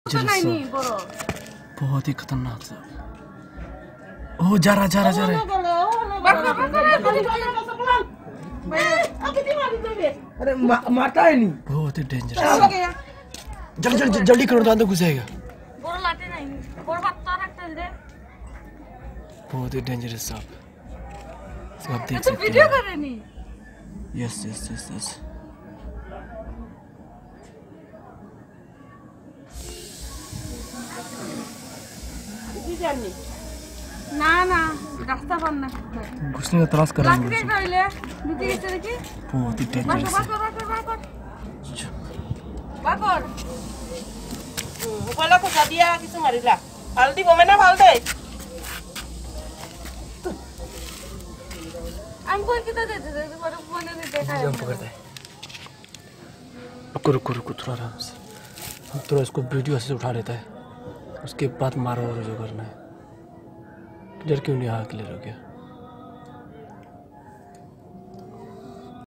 बहुत ही खतरनाक सा। ओ जा रहा अरे मारता है नहीं। बहुत ही डेंजरस। जल्दी करो तो अंदर घुस जाएगा। बहुत ही डेंजरस सांप। आप देख सकते हैं। वीडियो कर रहे नहीं? यस। ना रास्ता बंद ना घुसने का तलाश कर रहा हूँ। देखी बहुत ही dangerous. Upala ko sadia kisu marila. Haldi bomena balde. हमको कितना देते थे तुम्हारे फोन में देखा है। हम पकड़ते हैं। रुको थोड़ा आराम से। हम थोड़ा इसको वीडियो से उठा लेता है। उसके बाद मारो और जो करना है। डर क्यों नहीं? हाँ क्लियर हो गया।